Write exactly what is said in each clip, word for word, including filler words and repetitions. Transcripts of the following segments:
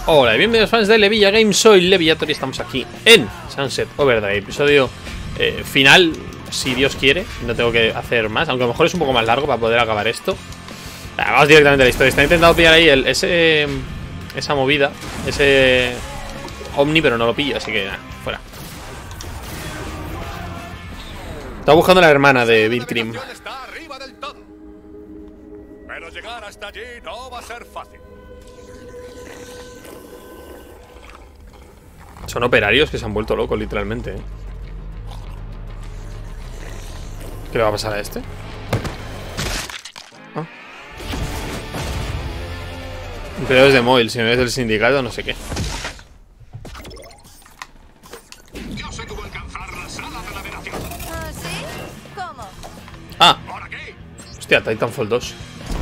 Hola, bienvenidos fans de Levilla Games, soy Leviator y estamos aquí en Sunset Overdrive, episodio eh, final, si Dios quiere. No tengo que hacer más, aunque a lo mejor es un poco más largo para poder acabar esto. Ah, vamos directamente a la historia. Está intentando pillar ahí el, ese, esa movida, ese Omni, pero no lo pillo, así que nada, fuera. Está buscando a la hermana de Bill Cream. Pero llegar hasta allí no va a ser fácil. Son operarios que se han vuelto locos, literalmente, ¿eh? ¿Qué le va a pasar a este? ¿Ah? Empleados de Moyle, si no es del sindicato, no sé qué. Yo sé cómo alcanzar la sala de navegación. ¿Ah, sí? ¿Cómo? Ah, ¿Por aquí? hostia, Titanfall dos.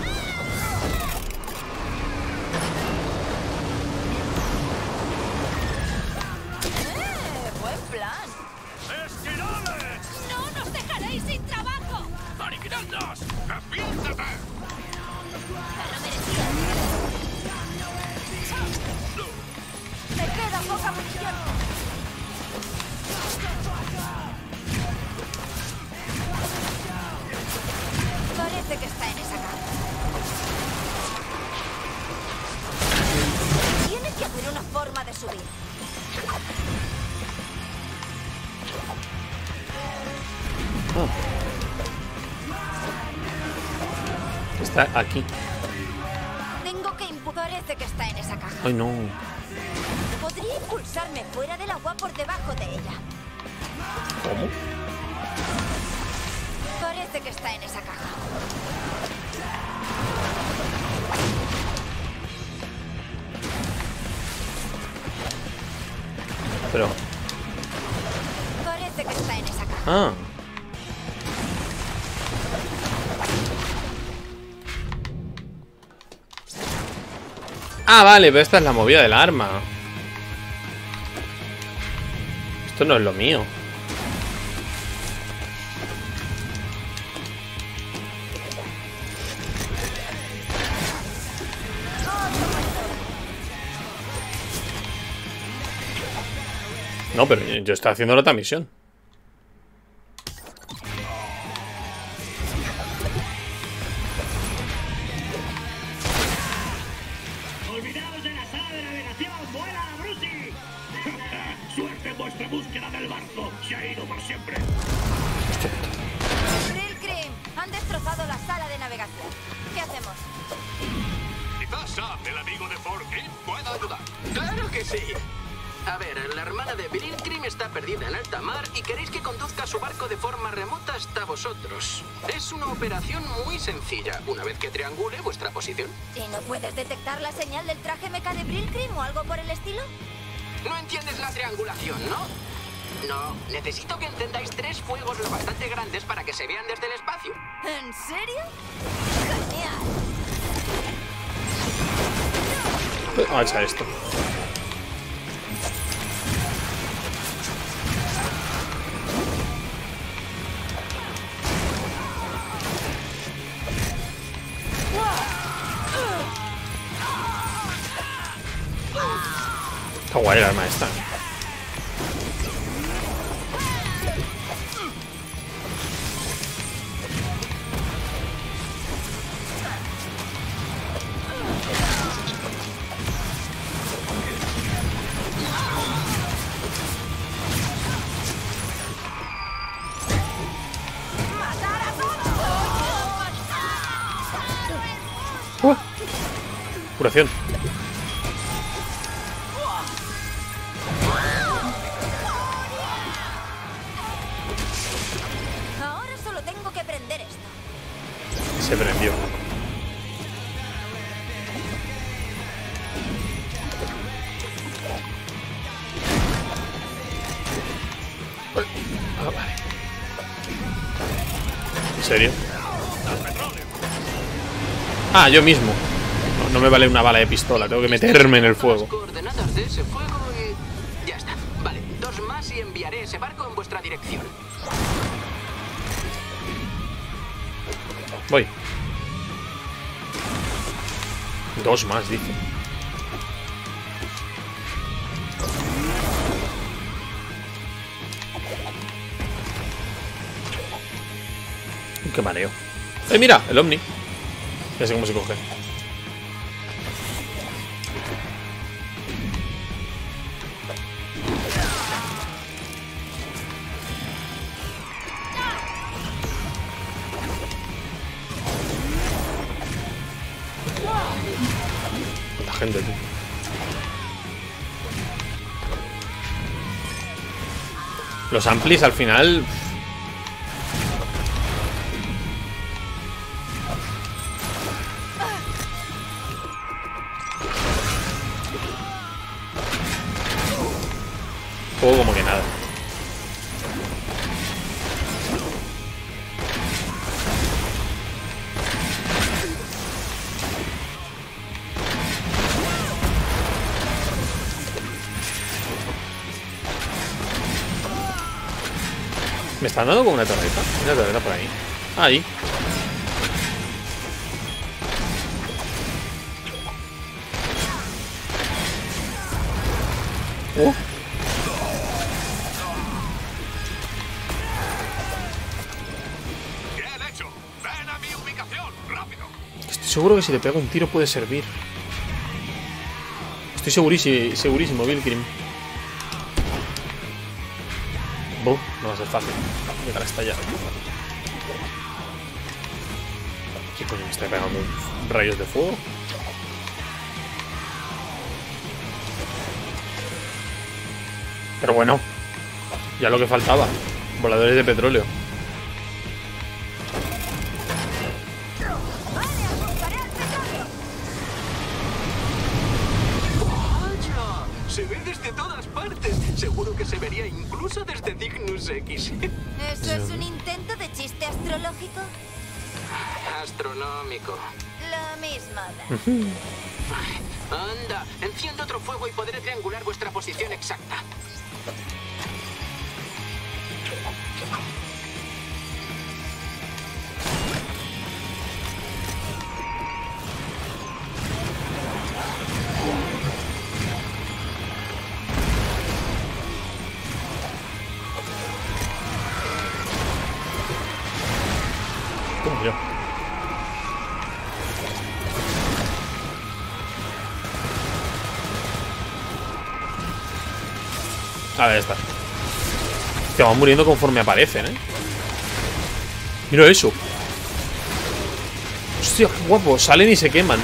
Parece que está en esa caja. Tiene que haber una forma de subir. Ah. Está aquí. Tengo que impulsar. Parece que está en esa caja. Ay, no. Podría impulsarme fuera del agua por debajo de ella. ¿Cómo? Parece que está en esa caja. Pero... Parece que está en esa caja. Ah. Ah, vale, pero esta es la movida del arma. Esto no es lo mío. No, pero yo estoy haciendo la otra misión. ¡Olvidaos de la sala de navegación! ¡Vuela, Brucey! ¡Suerte en vuestra búsqueda del barco! ¡Se ha ido por siempre! Bill Cream, han destrozado la sala de navegación. ¿Qué hacemos? Quizás Sam, el amigo de Forky, pueda ayudar. ¡Claro que sí! A ver, la hermana de Bill Cream está perdida en alta mar y queréis que conduzca su barco de forma remota hasta vosotros. Es una operación muy sencilla, una vez que triangule vuestra posición. ¿Y no puedes detectar la señal del traje meca de Bill Cream o algo por el estilo? No entiendes la triangulación, ¿no? No, necesito que encendáis tres fuegos lo bastante grandes para que se vean desde el espacio. ¿En serio? Genial. Vamos a echar esto. Está guay el arma esta. Uh, curación. Ahora solo tengo que prender esto. Se prendió. Ah, vale. ¿En serio? Ah, yo mismo. No, no me vale una bala de pistola, tengo que meterme en el fuego. Las coordenadas de ese fuego y... ya está. Vale, dos más y enviaré ese barco en vuestra dirección. Voy. Dos más, dice. Qué mareo. ¡Eh, mira! El Omni. Ya sé cómo se coge. La gente, tío. Los amplis al final... Juego como que nada. Me están dando como una torreta. Una torreta por ahí. Ahí. Uh. Bien hecho. Ven a mi ubicación, rápido. Estoy seguro que si le pego un tiro puede servir. Estoy segurísimo, segurísimo, Vilgrim. Buh, no va a ser fácil llegar hasta allá. ¿Qué coño me está pegando? ¿Rayos de fuego? Pero bueno, ya lo que faltaba. Voladores de petróleo. ¡Vaya! Se ve desde todas partes. Seguro que se vería incluso desde Cygnus X. ¿Eso es un intento de chiste astrológico? Astronómico. Lo mismo da. Anda, enciendo otro fuego y podré triangular vuestra posición exacta. Coño. A ver, está. Que van muriendo conforme aparecen, ¿eh? Mira eso. Hostia, qué guapo. Salen y se queman.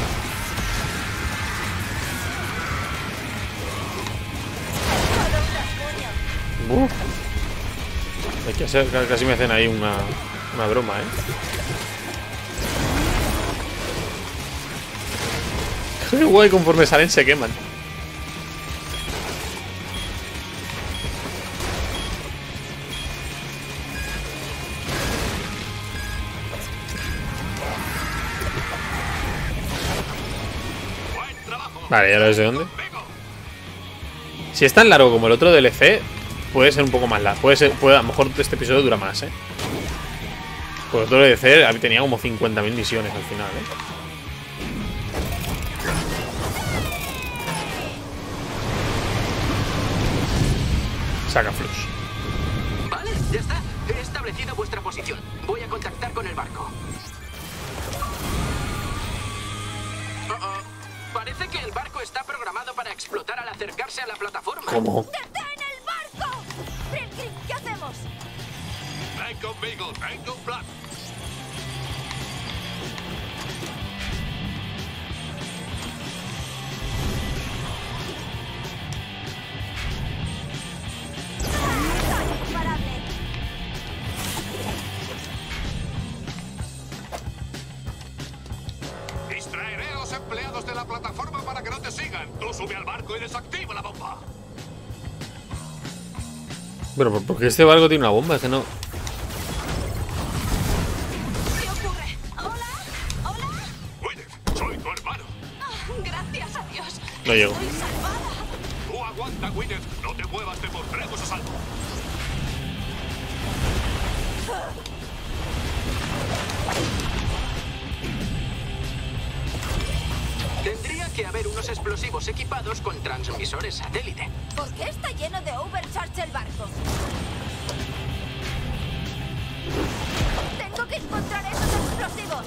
Uh. Hay que hacer, casi me hacen ahí una, una broma, ¿eh? Qué guay, conforme salen se queman. Vale, ¿y ahora desde dónde? Si es tan largo como el otro D L C, puede ser un poco más largo. Puede ser, puede, a lo mejor este episodio dura más, ¿eh? Pues el otro D L C tenía como cincuenta mil misiones al final, ¿eh? Saca Flux. Vale, ya está. He establecido vuestra posición. Voy a contactar con el barco. Oh, oh. Parece que el barco está programado para explotar al acercarse a la plataforma. ¿Cómo? ¡Detén el barco! Brilgrim, ¿qué hacemos? Ven conmigo, tengo un plan. ¡Soy imparable! Distraeré a los empleados de la plataforma para que no te sigan. Tú sube al barco y desactiva la bomba. Pero porque este barco tiene una bomba, es que no. ¿Qué ocurre? ¿Hola? ¿Hola? Gwyneth, soy tu hermano. Oh, gracias a Dios. No llego. Estoy salvada. Tú aguanta, Gwyneth. No te muevas, te pondremos a salvo. Tendría que haber unos explosivos equipados con transmisores satélite. ¿Por qué está lleno de overcharge el barco? Tengo Tengo que encontrar esos explosivos.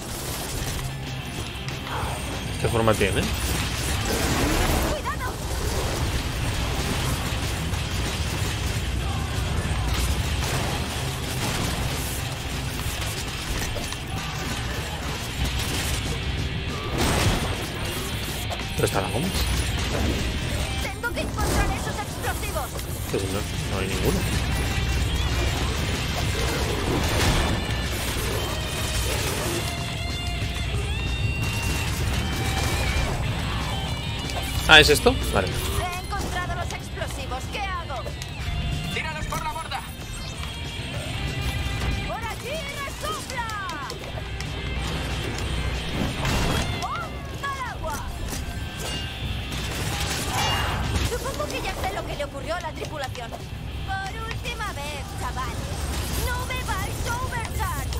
¿Qué forma tiene? ¡Cuidado! ¿Dónde está la goma? Tengo que encontrar esos explosivos. Pues no, no hay ninguno. Ah, ¿es esto? Vale. He encontrado los explosivos. ¿Qué hago? ¡Tíralos por la borda! ¡Por aquí resopla! ¡Bomba al agua! Supongo que ya sé lo que le ocurrió a la tripulación. Por última vez, chavales. ¡No me vais a overcharge!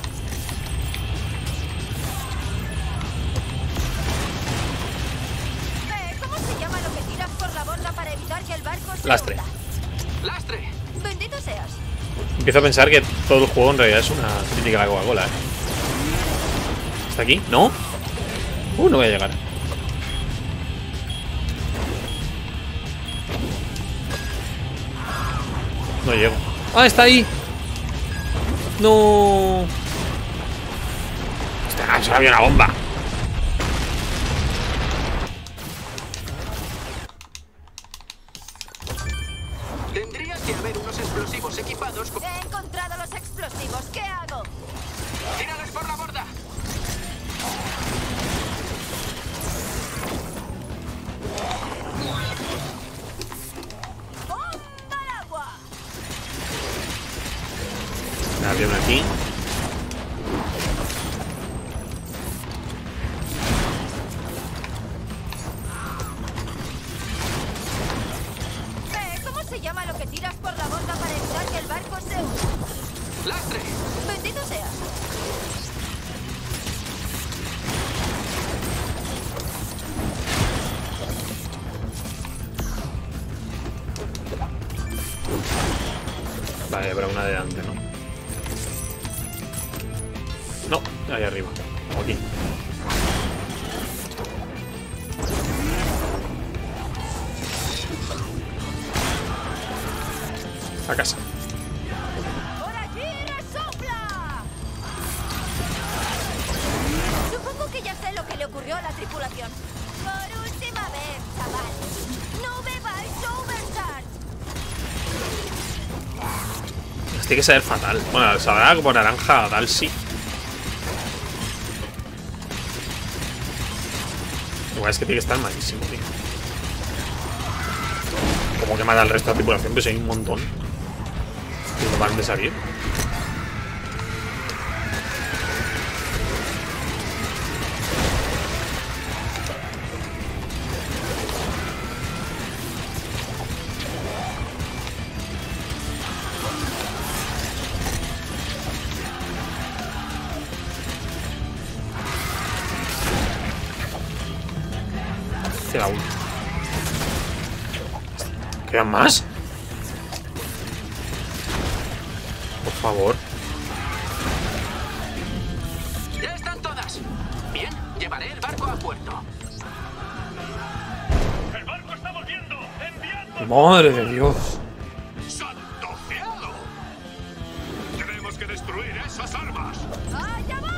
Eh, ¿Cómo se llama lo que tiras por la borda para evitar que el barco se Lastre. hunda? ¡Lastre! Bendito seas. Empiezo a pensar que todo el juego en realidad es una crítica a la Coca-Cola, ¿eh? ¿Está aquí? ¿No? Uh, no voy a llegar. No llego. ¡Ah, está ahí! ¡No! ¡Hostia, solo había una bomba! Tendría que haber unos explosivos equipados con... He encontrado los explosivos. ¿Qué hago? ¡Tíralos por la borda! ¡Bomba al agua! Había una aquí. Eh, ¿Cómo se llama lo que tiras por la borda para evitar que el barco se hunda? ¡Lastre! Bendito seas. Vale, habrá una de delante, ¿no? No, ahí arriba. O aquí. A casa. ¡Por allí resopla! Supongo que ya sé lo que le ocurrió a la tripulación. Por última vez, chavales. No bebáis overcharge. Este tiene que saber fatal. Bueno, sabrá como naranja, tal, sí. Igual es que tiene que estar malísimo, tío. Como que mata al resto de la tripulación, pues hay un montón. Que no van de salir. Queda uno. ¿Quedan más? Por favor. ¡Ya están todas! Bien, llevaré el barco a puerto. ¡El barco está volviendo! ¡Enviando! Madre de Dios. ¡Santo cielo! Tenemos que destruir esas armas. ¡Allá voy!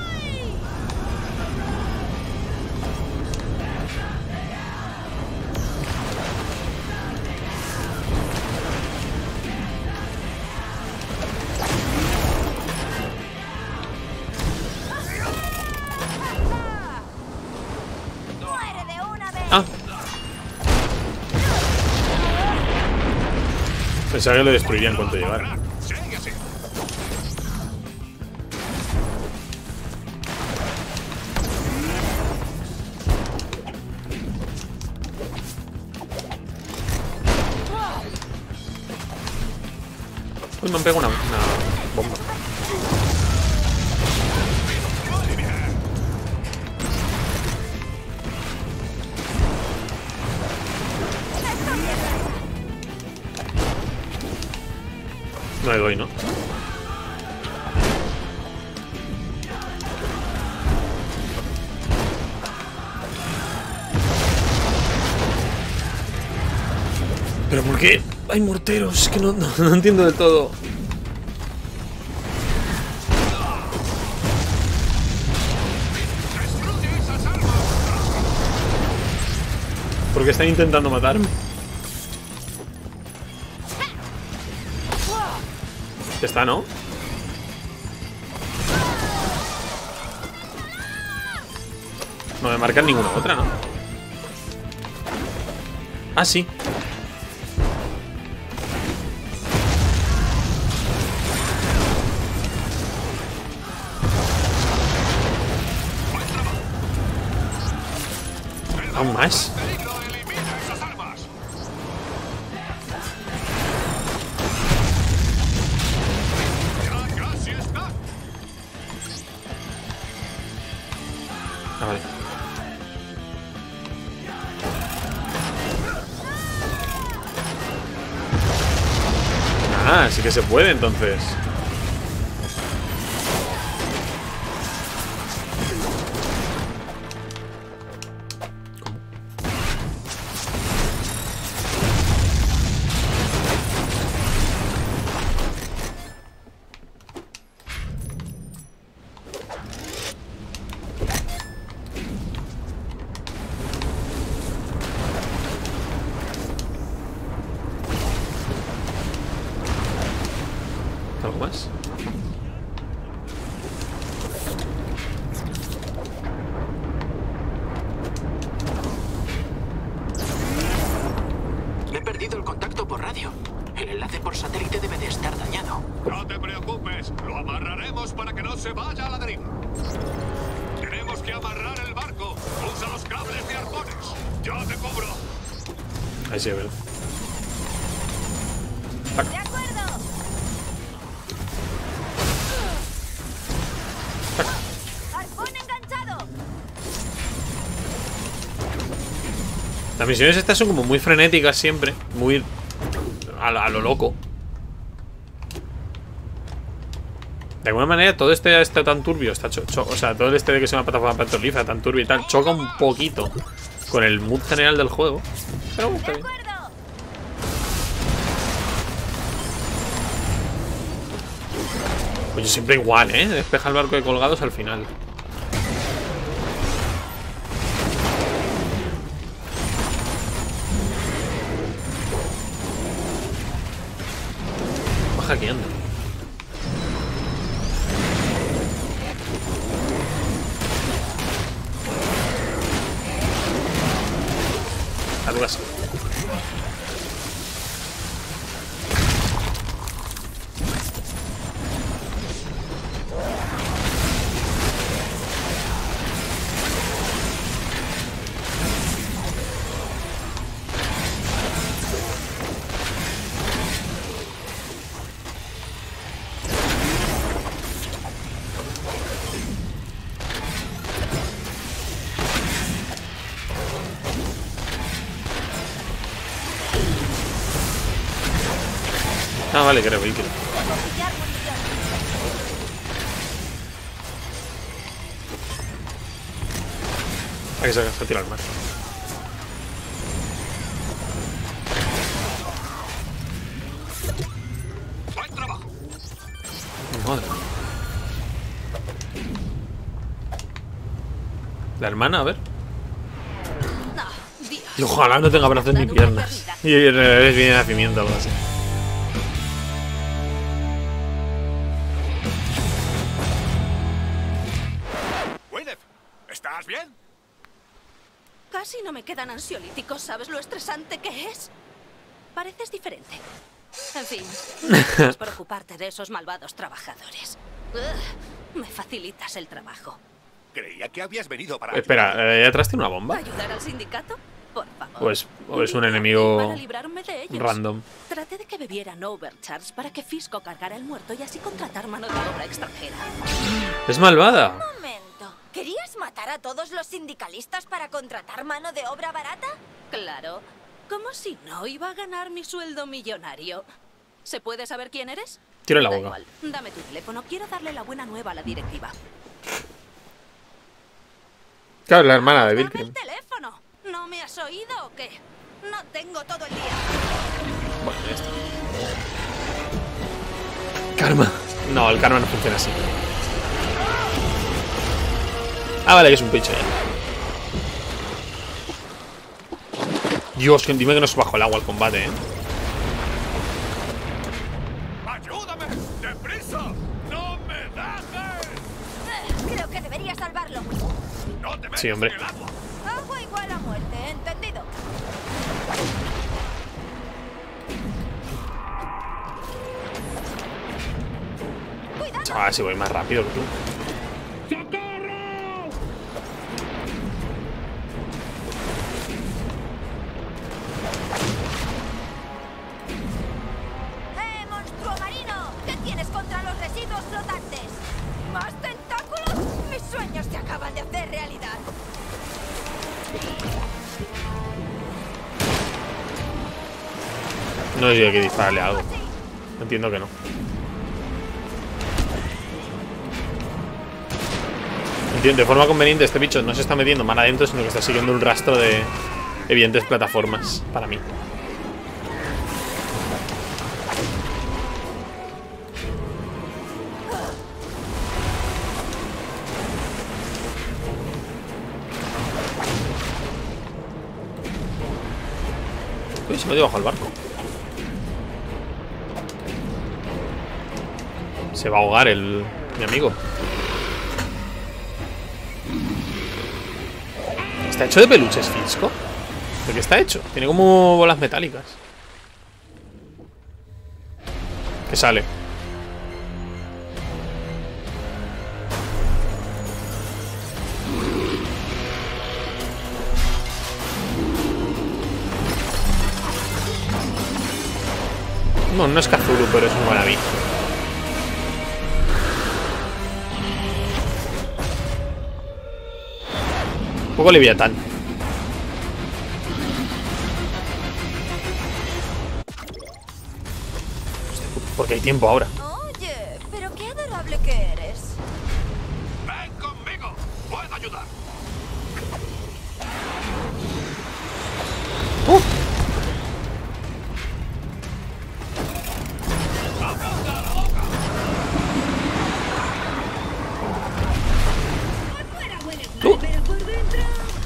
¡Muere de una vez! Ah. Pensaba que lo destruiría en cuanto llegara. Sigue así. Uy, me han pegado una, una bomba. No le doy, ¿no? ¿Pero por qué hay morteros? Es que no, no, no entiendo del todo. ¿Por qué están intentando matarme? Ya está, ¿no? No me marcan ninguna otra, ¿no? Ah, sí. ¿Aún más? Ah, vale. Ah, sí que se puede entonces. ¿Algo más? He perdido el contacto por radio. El enlace por satélite debe de estar dañado. No te preocupes, lo amarraremos para que no se vaya a la deriva. Tenemos que amarrar el barco. Usa los cables de arpones. Yo te cubro. Ahí sí, ¿verdad? ¡De acuerdo! ¡Arpón enganchado! Las misiones estas son como muy frenéticas siempre. Muy a, a lo loco. De alguna manera todo este está tan turbio, está cho cho o sea, todo el este de que es una plataforma petrolífera tan turbio y tal, choca un poquito con el mood general del juego. Pero bueno, está bien. Pues yo siempre igual, ¿eh? Despeja el barco de colgados al final. Va hackeando. Aduas. Ah, vale, creo vehículo. Hay que sacar a tirar más. Buen trabajo. Madre. La hermana, a ver. Y ojalá no tenga brazos ni piernas. Y es bien de nacimiento o algo así. ¿Estás bien? Casi no me quedan ansiolíticos, ¿sabes lo estresante que es? Pareces diferente. En fin, no puedes preocuparte de esos malvados trabajadores. Ugh, me facilitas el trabajo. Creía que habías venido para... Espera, ¿ahí atrás tiene una bomba? ¿Ayudar al sindicato? Por favor. Pues, o es un enemigo Para librarme de ellos. random. Traté de que bebieran overcharge para que Fisco cargara el muerto y así contratar mano de obra extranjera. Es malvada. Un momento. ¿Querías matar a todos los sindicalistas para contratar mano de obra barata? Claro. Como si no iba a ganar mi sueldo millonario. ¿Se puede saber quién eres? Tiro en la Da boca. igual. Dame tu teléfono. Quiero darle la buena nueva a la directiva. Claro, la hermana de Bill Dame el Cream. teléfono. ¿No me has oído o qué? No tengo todo el día. Bueno, ya está. Karma. No, el karma no funciona así. Ah, vale, que es un pincho ya. Dios, dime que no se bajó el agua al combate, eh. ¡Ayúdame! ¡Deprisa! ¡No me dejes! Creo que debería salvarlo. ¡No te metas Sí, hombre. en el agua! Agua igual a muerte, ¿entendido? ¡Cuidado! Chaval, si voy más rápido que tú. ¡Socorro! ¡Eh, monstruo marino! ¿Qué tienes contra los residuos flotantes? ¿Más tentáculos? Mis sueños se acaban de hacer realidad. No sé si hay que dispararle algo. Entiendo que no. Entiendo, de forma conveniente este bicho no se está metiendo mal adentro, sino que está siguiendo un rastro de evidentes plataformas para mí. Uy, se metió bajo el barco. Se va a ahogar el mi amigo. ¿Está hecho de peluches, Fisco? ¿De qué está hecho? Tiene como bolas metálicas. ¿Qué sale? No, no es Cthulhu, pero es un guanabí. Un poco Leviatán. Porque hay tiempo ahora. Oye, pero qué adorable que eres. ¡Ven conmigo! ¡Puedo ayudar! ¡Uh! Fuera hueles Tú. mal, pero por dentro...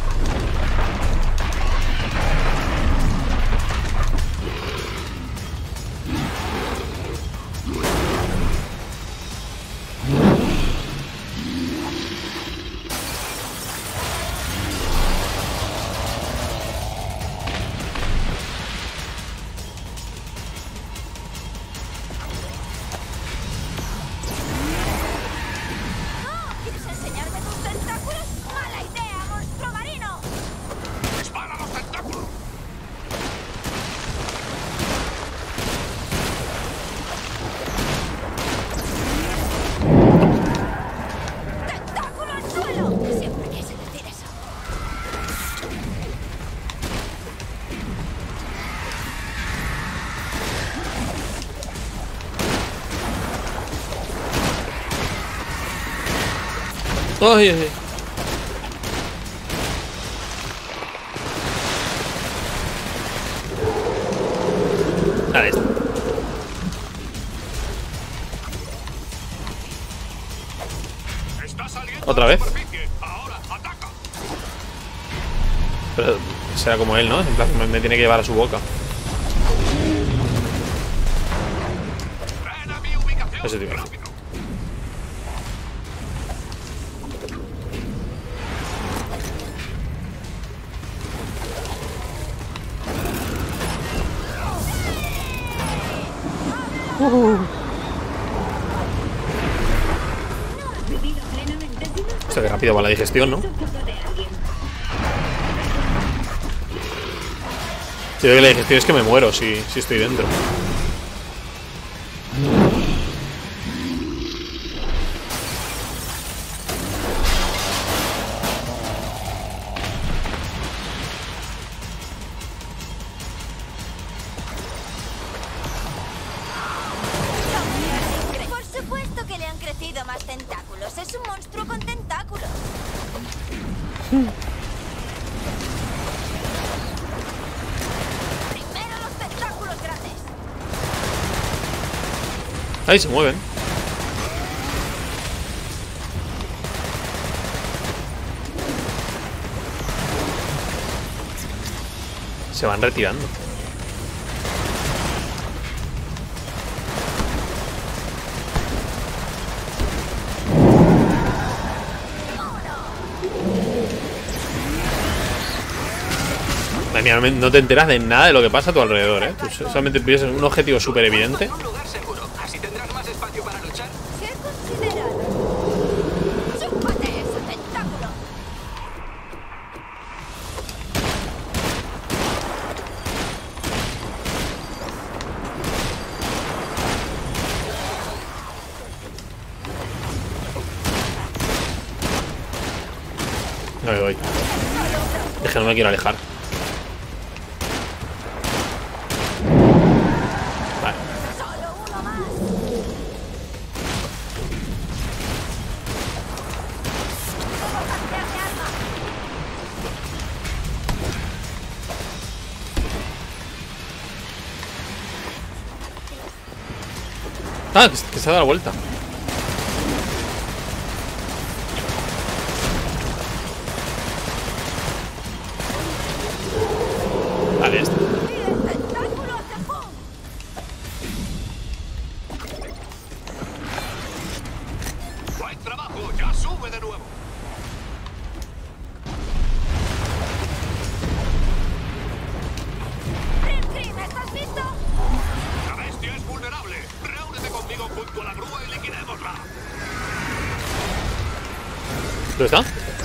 ¿Quieres enseñarme tus tentáculos? ¡Mala idea, monstruo marino! ¡Dispara los tentáculos! ¡Tentáculo al suelo! Siempre quise decir eso. Ay, ay, ay. Ahí está. ¡Está saliendo ¿Otra a la vez? superficie! ¡Ahora, ataca! Pero será como él, ¿no? En plan, me, me tiene que llevar a su boca. ¡Ven a mi ubicación! Ese tío. ¡Rápido! Vivido plenamente sin un Hostia, qué rápido va la digestión, ¿no? foco de alguien. Yo creo que la digestión es que me muero si, si estoy dentro. Por supuesto que le han crecido más tentáculos. Es un monstruo con tentáculos. Ahí se mueven. Se van retirando. No te enteras de nada de lo que pasa a tu alrededor, ¿eh? Tú solamente piensas un objetivo súper evidente. En un lugar seguro, así tendrás más espacio para luchar. ¿Qué considerado? ¡Chúpate ese tentáculo! No me voy. Es que no me quiero alejar. Ah, que, que se ha dado la vuelta. Vale, este. Buen trabajo, ya sube de nuevo. Grim, ¿estás listo? La bestia es vulnerable. Reúnete conmigo junto a la grúa y liquidémosla. ¿Dónde está?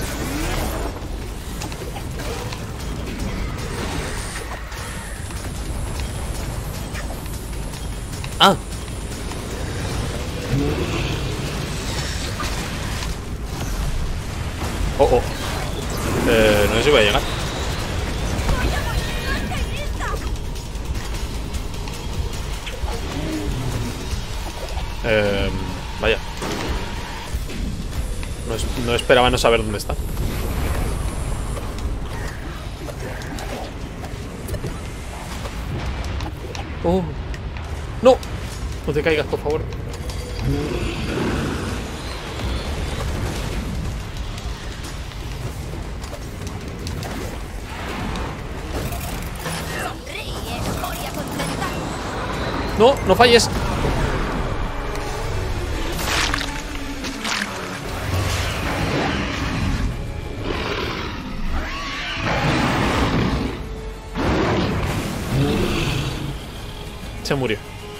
Ah. Oh, oh. Eh, no sé si voy a llegar. Eh, vaya. No, es, no esperaba no saber dónde está. Oh. No. No te caigas, por favor. No, no falles. Se murió.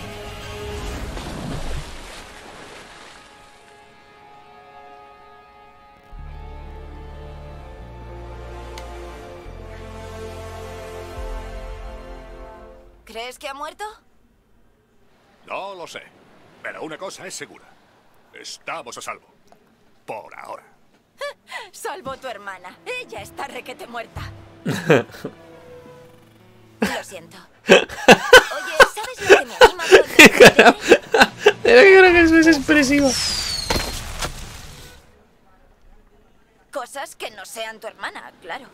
¿Crees que ha muerto? No lo sé. Pero una cosa es segura. Estamos a salvo. Por ahora. Salvo tu hermana. Ella está requete muerta. Lo siento. Oye, ¿sabes lo que me anima cuando... Pero que creo que eso es expresivo. Cosas que no sean tu hermana, claro.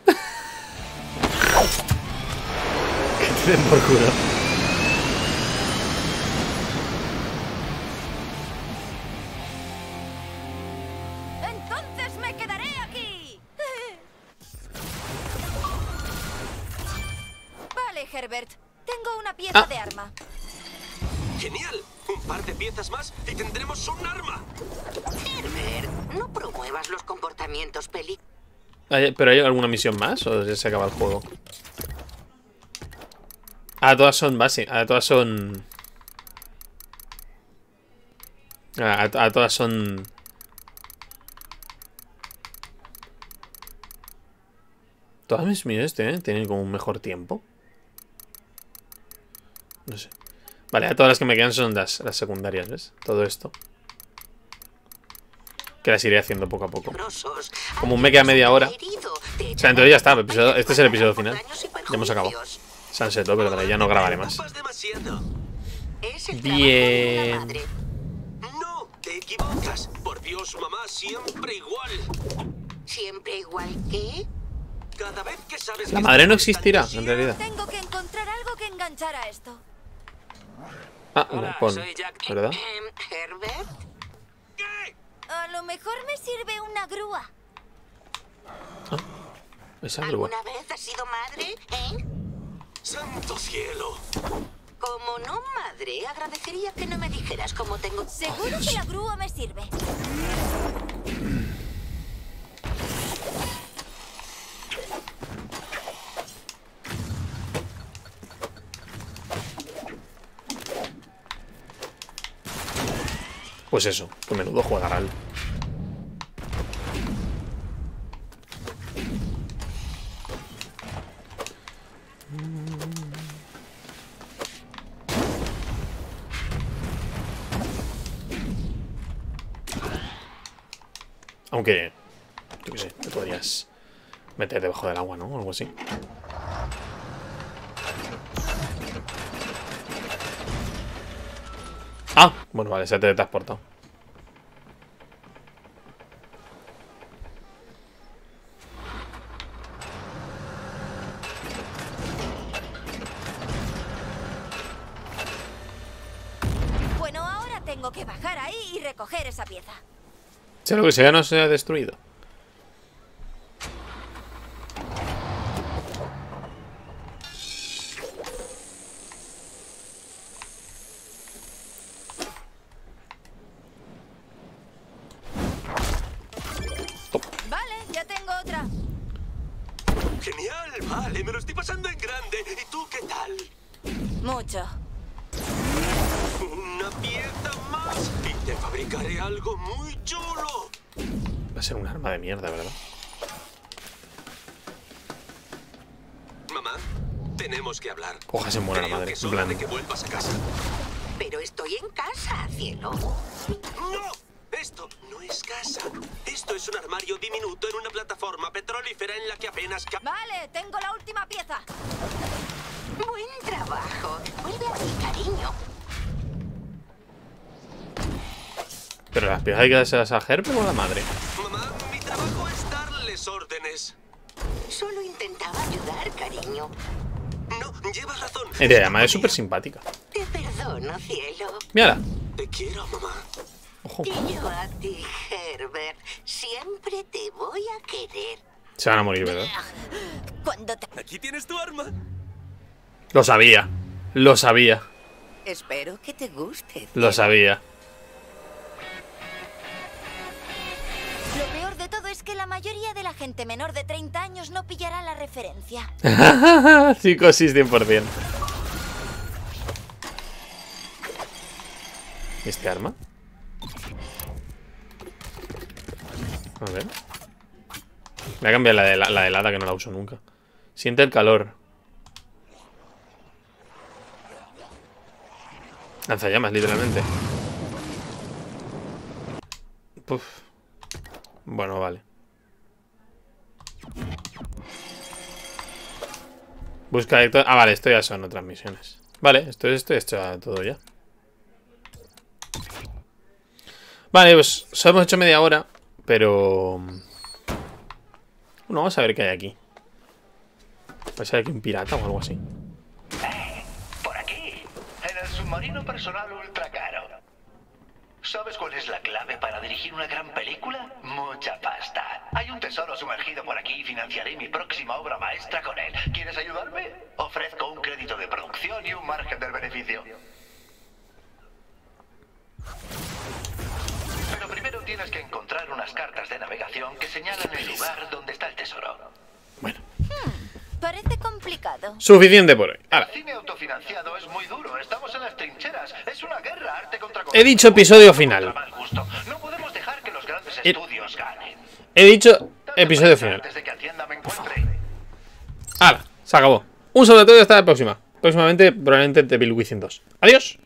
Que te den por culo. Entonces me quedaré aquí. Vale, Herbert. Tengo una pieza Ah. de arma. ¡Genial! Un par de piezas más y tendremos un arma. Herbert, no promuevas los comportamientos peli... ¿Pero hay alguna misión más o ya se acaba el juego? Ah, todas son base. Ah, todas son... Ah, a, a todas son... Todas mis misiones tienen, tienen como un mejor tiempo. No sé. Vale, a todas las que me quedan son las, las secundarias, ¿ves? Todo esto. Que las iré haciendo poco a poco. Como me queda media hora. O sea, entonces ya está. El episodio, este es el episodio final. Ya hemos acabado. Sunset Overdrive, ya no grabaré más. Bien. No, te equivocas. Por Dios, mamá, siempre igual. ¿Siempre igual qué? Cada vez que sabes La que madre no estás existirá, tan en realidad. Tengo que encontrar algo que enganchar a esto. Ah, un Hola, arpón, soy Jack. ¿verdad? Em, ¿Herbert? ¿Qué? A lo mejor me sirve una grúa. Esa grúa. ¿Alguna vez has sido madre? ¿Eh? ¡Santo cielo! Como no madre, agradecería que no me dijeras cómo tengo... Seguro que la grúa me sirve. Pues eso, que menudo juegarán. Aunque, yo qué sé, te podrías meter debajo del agua, ¿no? O algo así. Ah, bueno, vale, se ha teletransportado. Bueno, ahora tengo que bajar ahí y recoger esa pieza. Sea lo que sea, no se ha destruido. Vale, ya tengo otra. Genial, vale, me lo estoy pasando en grande. ¿Y tú qué tal? Mucho. Una pieza más y te fabricaré algo muy chulo. Va a ser un arma de mierda, ¿verdad? Mamá, tenemos que hablar. Ojalá se muera la Creo madre. que es En hora plan, de que vuelvas a casa. Pero estoy en casa, cielo. ¡No! Esto no es casa. Esto es un armario diminuto en una plataforma petrolífera en la que apenas ca... Vale, tengo la última pieza. Buen trabajo. Vuelve a ti, cariño. pero las piezas hay que dárselas a Herbert o a la madre. Mamá, mi trabajo es darles órdenes. Solo intentaba ayudar, cariño. No, llevas razón. Y la madre es súper simpática. Te perdono, cielo. Mírala. Te quiero, mamá. Ojo. Y yo a ti, Herbert. Siempre te voy a querer. Se van a morir, ¿verdad? Cuando te... Aquí tienes tu arma. Lo sabía. Lo sabía. Espero que te guste. Lo sabía. Lo peor de todo es que la mayoría de la gente menor de treinta años no pillará la referencia. Psicosis cien por cien. ¿Este arma? A ver. Voy a cambiar la de la, la helada, que no la uso nunca. Siente el calor. Lanzallamas, literalmente. Puf. Bueno, vale. Busca Héctor. Ah, vale, esto ya son otras misiones. Vale, esto, esto hecho todo ya. Vale, pues solo hemos hecho media hora. Pero... Bueno, vamos a ver qué hay aquí. ¿Va a ser aquí un pirata o algo así? Por aquí, en el submarino personal ultra caro. ¿Sabes cuál es la clave para dirigir una gran película? Mucha pasta. Hay un tesoro sumergido por aquí y financiaré mi próxima obra maestra con él. ¿Quieres ayudarme? Ofrezco un crédito de producción y un margen del beneficio. Pero primero tienes que encontrar unas cartas de navegación que señalan el lugar donde está el tesoro. Bueno. Parece complicado. Suficiente por hoy. Ahora. El cine autofinanciado es muy duro. Estamos en las trincheras. Es una guerra, arte contra... He dicho episodio final. Contra mal gusto. No podemos dejar que los grandes He- estudios ganen. He dicho episodio final. Antes de que Hacienda me encuentre. Ahora, se acabó. Un saludo a todos y hasta la próxima. Próximamente, probablemente, The Bill Within dos. Adiós.